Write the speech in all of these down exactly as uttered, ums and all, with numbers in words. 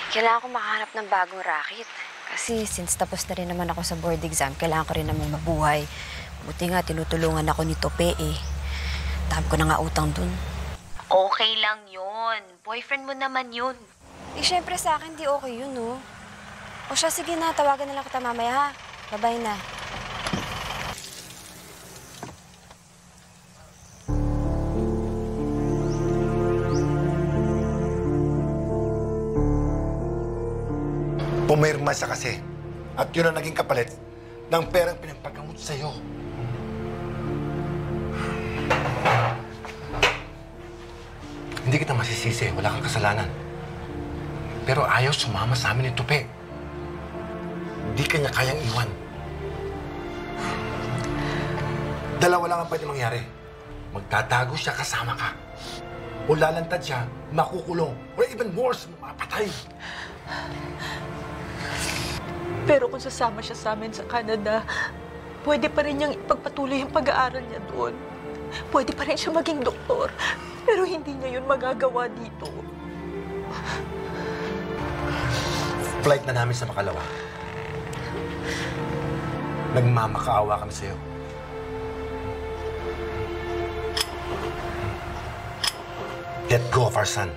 Kailangan ko makahanap ng bagong racket. Kasi since tapos na rin naman ako sa board exam, kailangan ko rin namang mabuhay. Buti nga, tinutulungan ako ni Tope eh. Dahil ko na nga utang dun. Okay lang yun. Boyfriend mo naman yun. Eh, syempre sa akin, di okay yun, no? O siya, sige na, tawagan na lang kita mamaya, ha? Bye-bye na. Pumirma siya kasi. At yun ang naging kapalit ng perang pinagpagamot sa'yo. Hindi kita masisisi. Wala kang kasalanan. Pero ayaw sumama sa amin ni Tupe. Hindi kanya kayang iwan. Dalawa lang ang pwede mangyari. Magtatago siya kasama ka. O lalantad siya, makukulong. Or even worse, mapatay. Pero kung sasama siya sa amin sa Canada, pwede pa rin niyang ipagpatuloy ang pag-aaral niya doon. Pwede pa rin siya maging doktor. Pero hindi niya yun magagawa dito. Flight na namin sa Makalawa. Nagmamakaawa kami sa'yo. Let go of our son.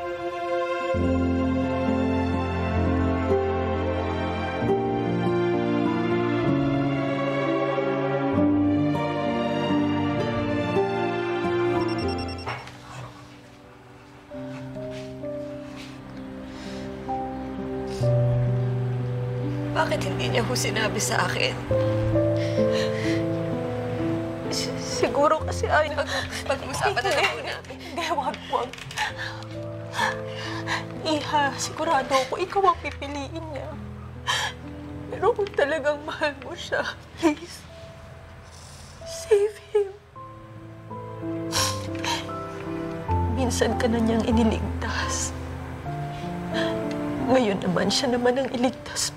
Bakit hindi niya ho sinabi sa akin? S siguro kasi ay... Pag-usapan na lang muna. Hindi, wag, wag. Iha, sigurado ako ikaw ang pipiliin niya. Pero kung talagang mahal mo siya, please, save him. Minsan ka na niyang iniligtas. Ngayon naman siya naman ang iligtas mo.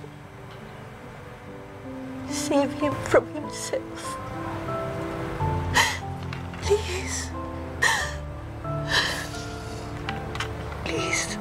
Save him from himself. Please. Please.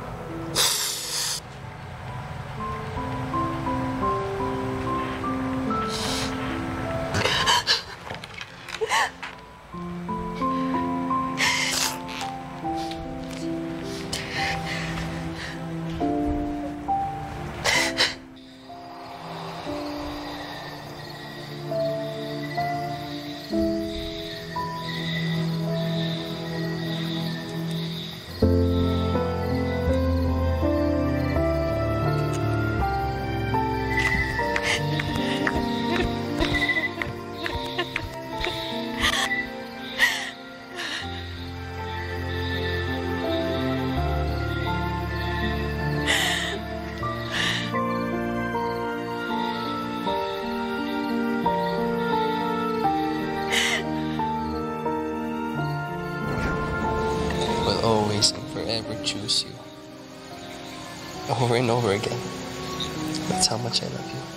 Always and forever choose you. Over and over again. That's how much I love you.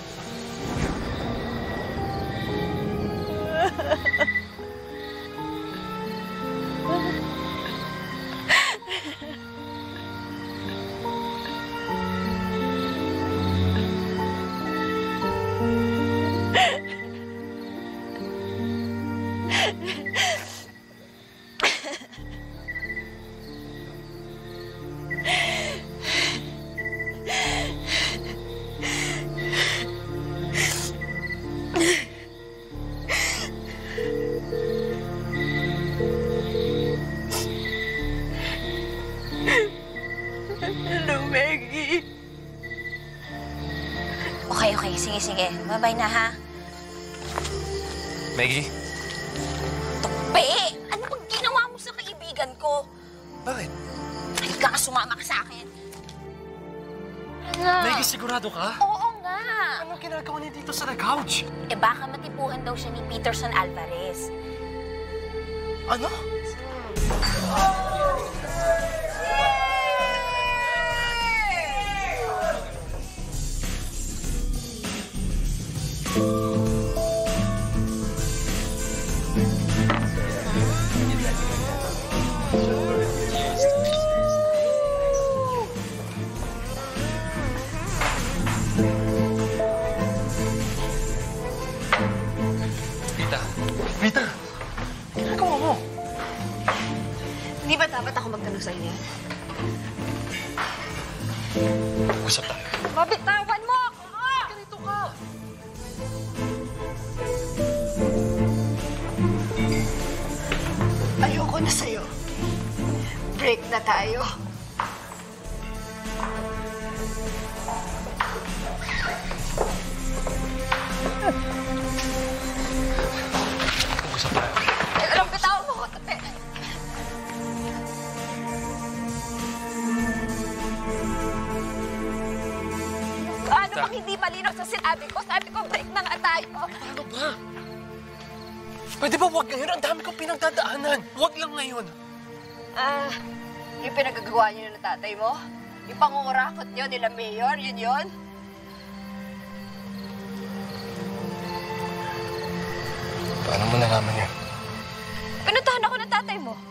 Hello, Maggie. Okay, okay. Sige, sige. Bye-bye na, ha? Maggie? Tope! Ano bang ginawa mo sa kaibigan ko? Bakit? Halika ka, sumama ka sa akin. Ano? Maggie, sigurado ka? Oo nga. Anong ginagawa niya dito sa couch? Eh baka matipuhan daw siya ni Peterson Alvarez. Ano? Hindi ba dapat ako magtanong sa inyo? Usap tayo. Mabitawan mo ako! Ganito ka! Ayoko na sa'yo. Break na tayo. Usap tayo. Eh, alam, bitawan mo ko, Tupe. Ano bang hindi malinaw sa sinabi ko? Sabi ko, break na nga tayo. Ano ba? Pwede ba wag ngayon? Ang dami kong pinagdadaanan. Wag lang ngayon. Ah, yung pinagagawa niyo ng tatay mo? Yung pangungurakot niyo nila Mayor, yun yun? Paano mo nalaman yan? Pinuntahan ako ng tatay mo.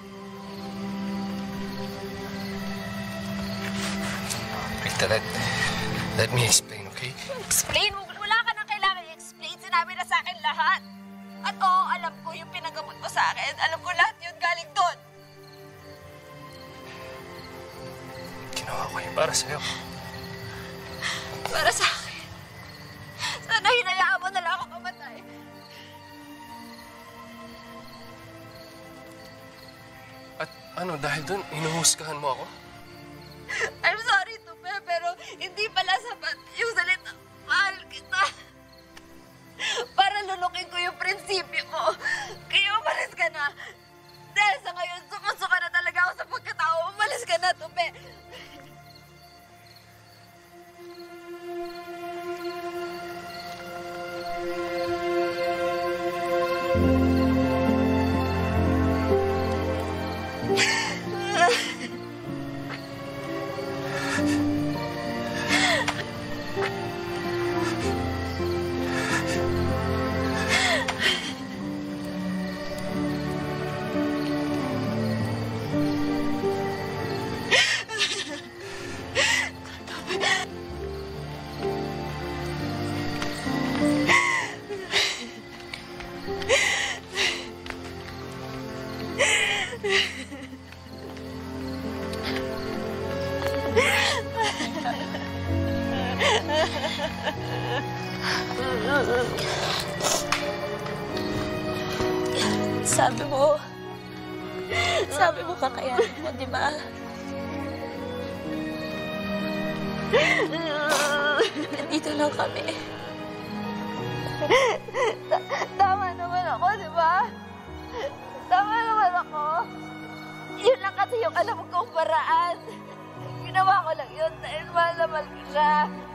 Rita, let, let me explain, okay? Explain mo. Wala ka nang kailangan i-explain. Sinabi na sa akin lahat. At oo, alam ko yung pinagamot mo sa akin. Alam ko lahat yun galing doon. Ginawa ko yun para sa'yo. Para sa akin. Sana hinayaan mo na lang ako mamatay. At ano, dahil doon, hinuhusgahan mo ako? I'm sorry, Tupe, pero hindi pala sapat yung salita. Mahal kita. Para lulukin ko yung prinsipyo ko. Kaya umalis ka na. Dahil sa ngayon, sumusuka na talaga ako sa pagkatao. Umalis ka na, Tupe. Sabi mo, sabi mo kakayanin mo, di ba? Nandito lang kami. Tama naman ako, di ba? Tama naman ako. Yun lang kasi yung alam kong paraan. Ginawa ko lang yun dahil mahal na mahal ko siya.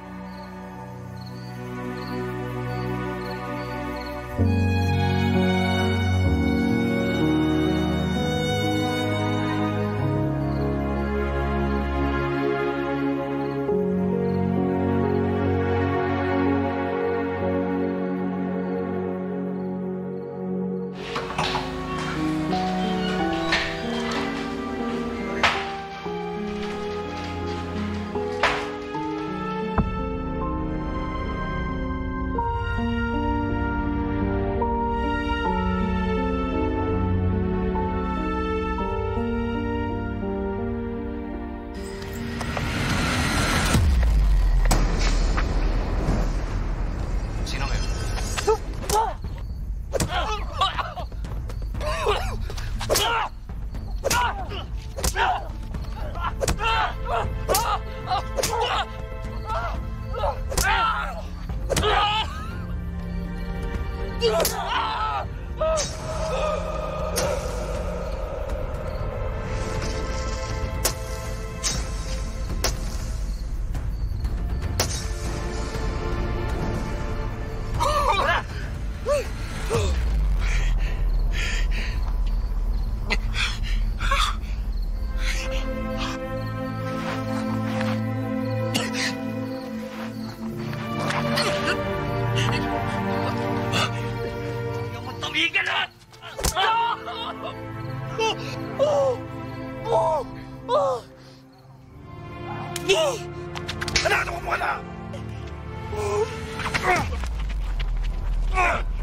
Ano mo na?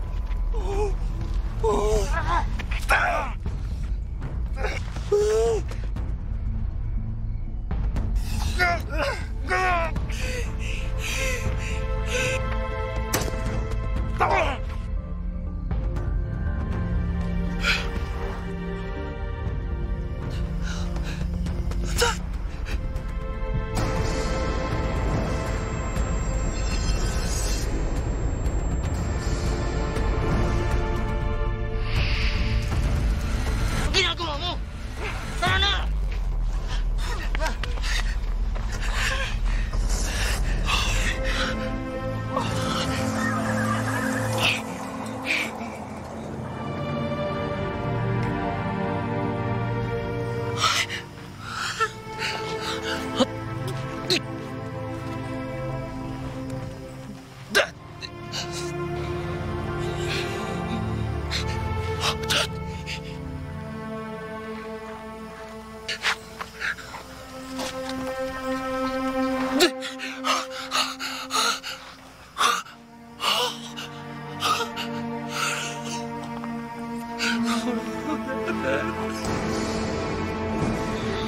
Kita!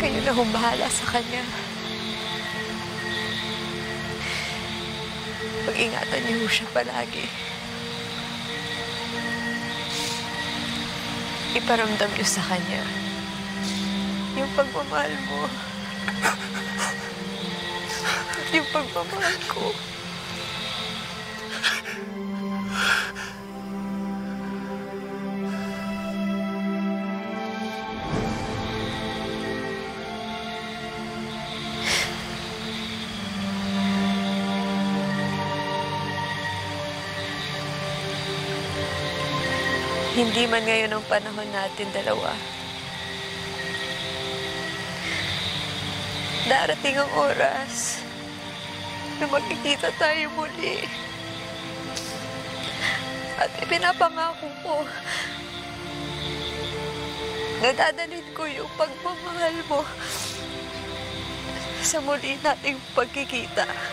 Kayo na humahala sa kanya. Pag-ingatan niyo siya palagi. Iparamdam niyo sa kanya yung pagmamahal mo. Yung pagmamahal ko. Hindi man ngayon ang panahon natin dalawa. Darating ang oras na magkikita tayo muli. At ipinapangako ko na dadalhin ko yung pagmamahal mo sa muli nating pagkikita.